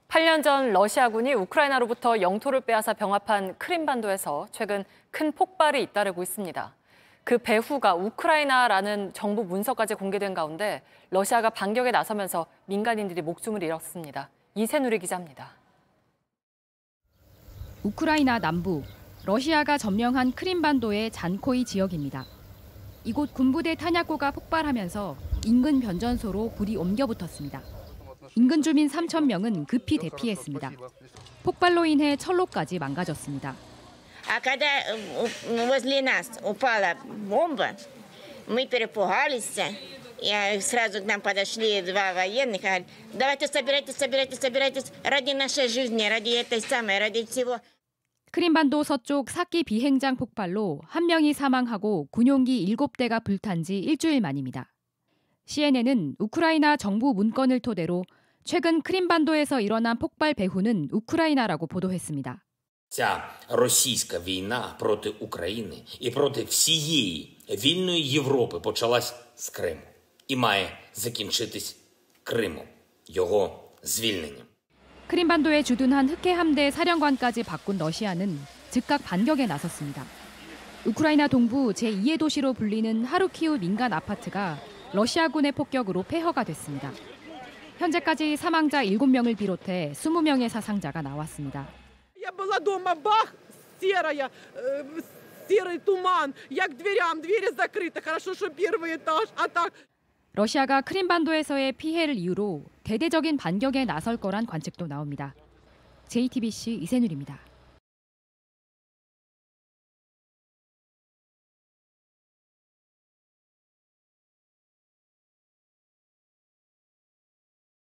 8년 전 러시아군이 우크라이나로부터 영토를 빼앗아 병합한 크림반도에서 최근 큰 폭발이 잇따르고 있습니다. 그 배후가 우크라이나라는 정부 문서까지 공개된 가운데 러시아가 반격에 나서면서 민간인들이 목숨을 잃었습니다. 이세누리 기자입니다. 우크라이나 남부, 러시아가 점령한 크림반도의 잔코이 지역입니다. 이곳 군부대 탄약고가 폭발하면서 인근 변전소로 불이 옮겨 붙었습니다. 인근 주민 3,000명은 급히 대피했습니다. 폭발로 인해 철로까지 망가졌습니다. А когда возле нас упала бомба, мы перепугались. И сразу к нам подошли два военных, говорят, давайте собирайтесь ради нашей жизни, ради этой самой, ради всего. 크림반도 서쪽 사키 비행장 폭발로 1명이 사망하고 군용기 7대가 불탄 지 일주일 만입니다. CNN은 우크라이나 정부 문건을 토대로 최근 크림반도에서 일어난 폭발 배후는 우크라이나라고 보도했습니다. Ця російська війна проти України і проти всієї вільної Європи почалась з Криму і має закінчитись Кримом, його звільненням. 크림반도에 주둔한 흑해 함대 사령관까지 바꾼 러시아는 즉각 반격에 나섰습니다. 우크라이나 동부 제2의 도시로 불리는 하루키우 민간 아파트가 러시아군의 폭격으로 폐허가 됐습니다. 현재까지 사망자 7명을 비롯해 20명의 사상자가 나왔습니다. Я была дома, бах, серый туман. Я к дверям, двери закрыты. Хорошо, что первый этаж, а так. 러시아가 크림반도에서의 피해를 이유로 대대적인 반격에 나설 거란 관측도 나옵니다. JTBC 이세누리입니다.